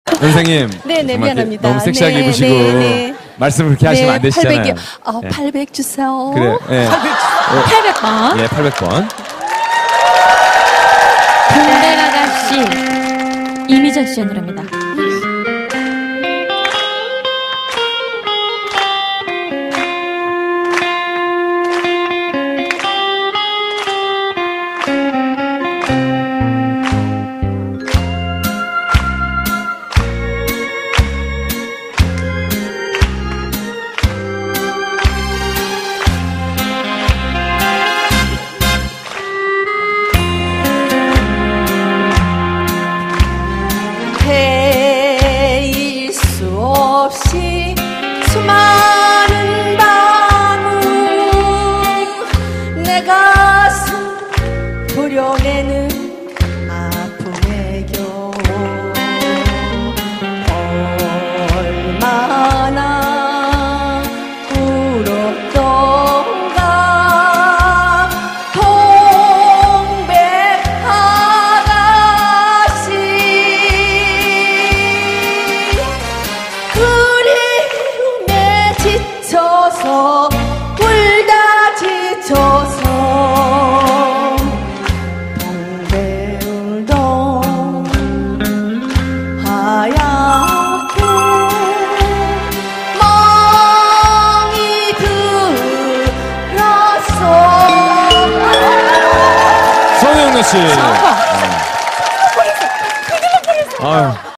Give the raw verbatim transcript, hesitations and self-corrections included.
선생님. 네네, 미안합니다. 너무 섹시하게 네, 입으시고 네, 네. 말씀을 그렇게 하시면 안 되시잖아요. 팔백이요. 어, 네. 팔백 주세요. 그래. 네. 팔백 번. 예, 팔백 번. 동백아가씨 이미정 씨의 노래입니다. 헤일 수 없이 수많은 밤을 내 가슴 도려내는 아픔의 겨우 얼마나 울었던가 동백아가씨 그리움에 지쳐서 울다 지쳐서 동백울동 하얗게 멍이 들었어. 성영래 씨. 아, 아유.